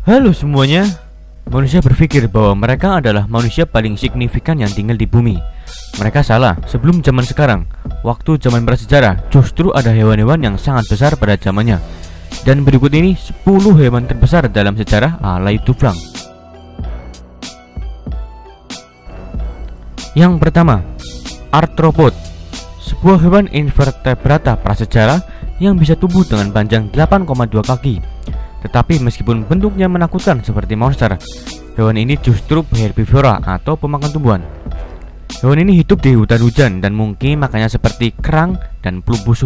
Halo semuanya. Manusia berpikir bahwa mereka adalah manusia paling signifikan yang tinggal di bumi. Mereka salah. Sebelum zaman sekarang, waktu zaman prasejarah, justru ada hewan-hewan yang sangat besar pada zamannya. Dan berikut ini 10 hewan terbesar dalam sejarah ala YouTube. Yang pertama, arthropod, sebuah hewan invertebrata prasejarah yang bisa tumbuh dengan panjang 8,2 kaki. Tetapi meskipun bentuknya menakutkan seperti monster, hewan ini justru herbivora atau pemakan tumbuhan. Hewan ini hidup di hutan hujan dan mungkin makannya seperti kerang dan flu busuk.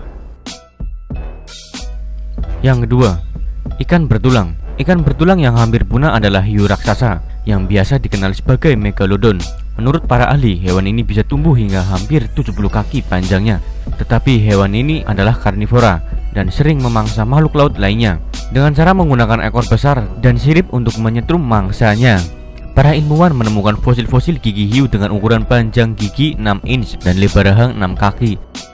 Yang kedua, ikan bertulang. Ikan bertulang yang hampir punah adalah hiu raksasa yang biasa dikenal sebagai megalodon. Menurut para ahli, hewan ini bisa tumbuh hingga hampir 70 kaki panjangnya. Tetapi hewan ini adalah karnivora dan sering memangsa makhluk laut lainnya dengan cara menggunakan ekor besar dan sirip untuk menyetrum mangsanya. Para ilmuwan menemukan fosil-fosil gigi hiu dengan ukuran panjang gigi 6 inch dan lebar rahang 6 kaki.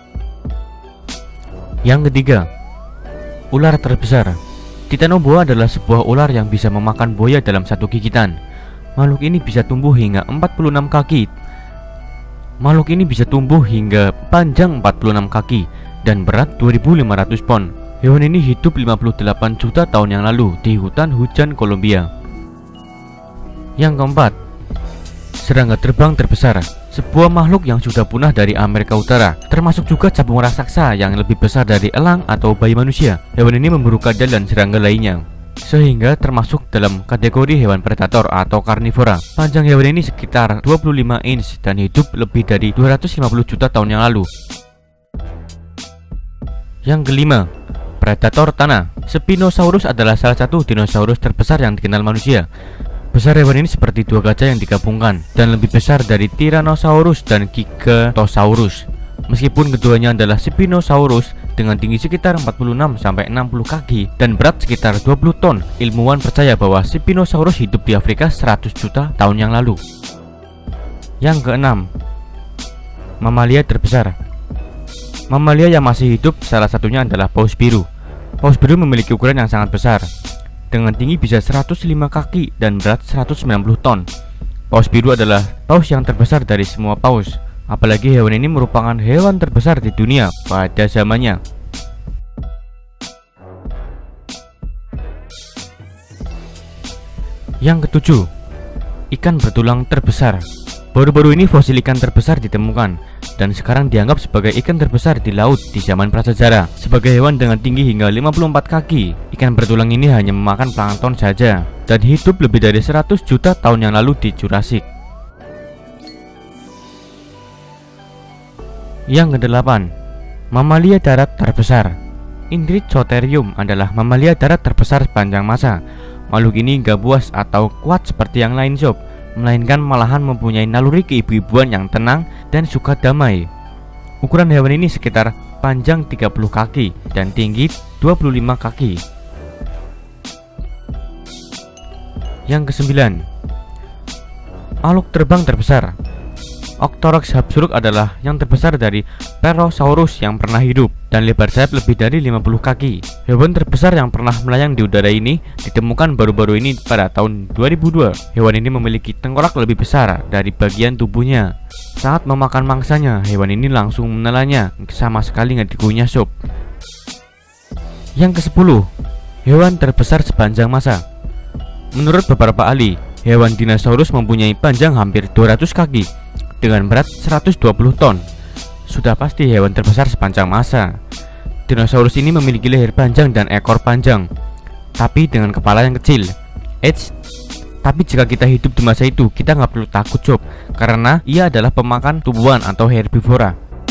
Yang ketiga, ular terbesar. Titanoboa adalah sebuah ular yang bisa memakan buaya dalam satu gigitan. Makhluk ini bisa tumbuh hingga 46 kaki. Makhluk ini bisa tumbuh hingga panjang 46 kaki dan berat 2500 pon. Hewan ini hidup 58 juta tahun yang lalu di hutan hujan Kolombia. Yang keempat, serangga terbang terbesar, sebuah makhluk yang sudah punah dari Amerika Utara, termasuk juga capung raksasa yang lebih besar dari elang atau bayi manusia. Hewan ini memburu kadal dan serangga lainnya, sehingga termasuk dalam kategori hewan predator atau karnivora. Panjang hewan ini sekitar 25 inch dan hidup lebih dari 250 juta tahun yang lalu. Yang kelima, predator tanah. Spinosaurus adalah salah satu dinosaurus terbesar yang dikenal manusia. Besar hewan ini seperti dua gajah yang digabungkan dan lebih besar dari Tyrannosaurus dan Giganotosaurus. Meskipun keduanya adalah Spinosaurus dengan tinggi sekitar 46-60 kaki dan berat sekitar 20 ton, ilmuwan percaya bahwa Spinosaurus hidup di Afrika 100 juta tahun yang lalu. Yang keenam, mamalia terbesar. Mamalia yang masih hidup salah satunya adalah paus biru. Paus biru memiliki ukuran yang sangat besar, dengan tinggi bisa 105 kaki dan berat 190 ton. Paus biru adalah paus yang terbesar dari semua paus. Apalagi hewan ini merupakan hewan terbesar di dunia pada zamannya. Yang ketujuh, ikan bertulang terbesar. Baru-baru ini fosil ikan terbesar ditemukan dan sekarang dianggap sebagai ikan terbesar di laut di zaman prasejarah. Sebagai hewan dengan tinggi hingga 54 kaki, ikan bertulang ini hanya memakan plankton saja dan hidup lebih dari 100 juta tahun yang lalu di Jurassic. Yang kedelapan, mamalia darat terbesar. Indrichotherium adalah mamalia darat terbesar sepanjang masa. Makhluk ini gak buas atau kuat seperti yang lain sob, melainkan malahan mempunyai naluri keibu-ibuan yang tenang dan suka damai. Ukuran hewan ini sekitar panjang 30 kaki dan tinggi 25 kaki. Yang kesembilan, makhluk terbang terbesar. Octoroks habsurug adalah yang terbesar dari Plerosaurus yang pernah hidup dan lebar sayap lebih dari 50 kaki. Hewan terbesar yang pernah melayang di udara ini ditemukan baru-baru ini pada tahun 2002. Hewan ini memiliki tengkorak lebih besar dari bagian tubuhnya. Saat memakan mangsanya, hewan ini langsung menelannya, sama sekali nggak dikunyah sob. Yang ke-10, hewan terbesar sepanjang masa. Menurut beberapa ahli, hewan dinosaurus mempunyai panjang hampir 200 kaki dengan berat 120 ton. Sudah pasti hewan terbesar sepanjang masa. Dinosaurus ini memiliki leher panjang dan ekor panjang, tapi dengan kepala yang kecil. Tapi jika kita hidup di masa itu, kita nggak perlu takut sob, karena ia adalah pemakan tumbuhan atau herbivora.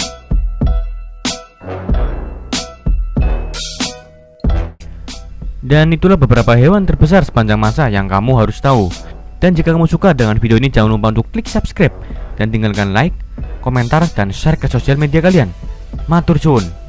Dan itulah beberapa hewan terbesar sepanjang masa yang kamu harus tahu. Dan jika kamu suka dengan video ini, jangan lupa untuk klik subscribe dan tinggalkan like, komentar, dan share ke sosial media kalian. Matur suwun.